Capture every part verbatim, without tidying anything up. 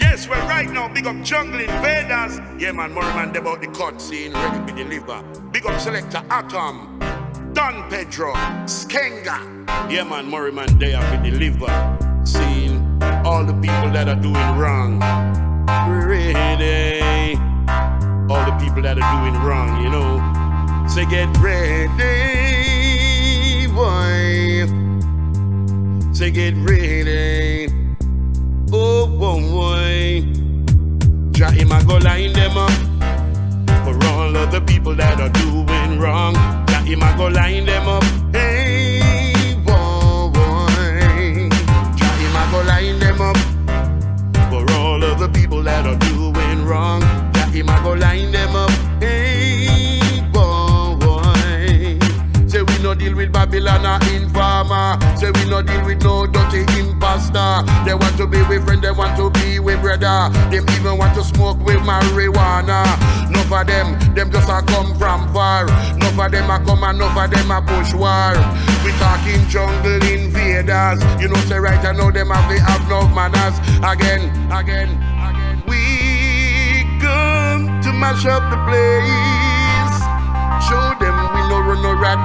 Yes, well, right now, big up Jungle Invaders. Yeah, man, more man, they about the cut scene, ready to deliver. Big up Selector Atom, Don Pedro, Skenga. Yeah, man, more man, they have to deliver. Seeing all the people that are doing wrong. Ready. All the people that are doing wrong, you know. Say, get ready, boy. Say, get ready. Oh, boy, boy. Jah him a go line them up for all of the people that are doing wrong. Jah him a go line them up. Hey, boy, boy. Jah him a go line them up for all of the people that are doing wrong. Jah him a go line them up. Hey, boy, boy. Say we no deal with Babylon or informer. Say we no deal with no dirty imposter. They want to be with friend, they want to be with brother. Them even want to smoke with marijuana. None of them, them just a come from far. None of them a come and none of them a push war. We talking Jungle Invaders. You know say right I know them have they have no manners. Again, again, again. We come to mash up the place. Show them we no run no rat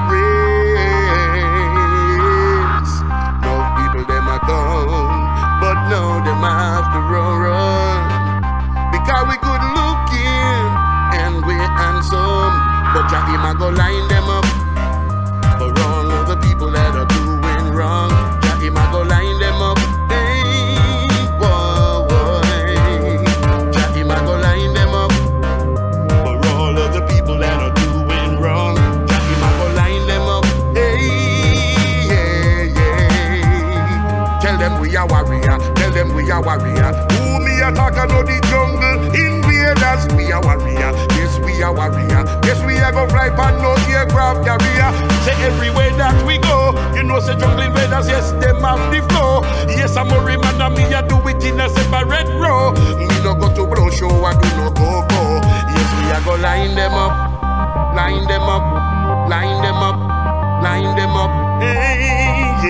race. No people them are gone, but now them have to run, run. Because we good looking and we handsome. But Jah him a go line them up for all of the people that are doing wrong. Jah him a go line them up. Hey, boy, boy. Jah him a go line them up for all of the people that are doing wrong. Jah him a go line them up. Hey, yeah, yeah. Tell them we are warrior. Tell them we are warrior. Who me attack know the Jungle Invaders? We are warrior. Yes, we are warrior. Yes, we are go fly pan no aircraft carrier. Say everywhere that we go, you know say Jungle Invaders, yes, them have the flow. Yes, I'm a man and me a do it in a separate row. Me no go to blow show, I do no go go. Yes, we are go line them up, line them up, line them up, line them up. Hey,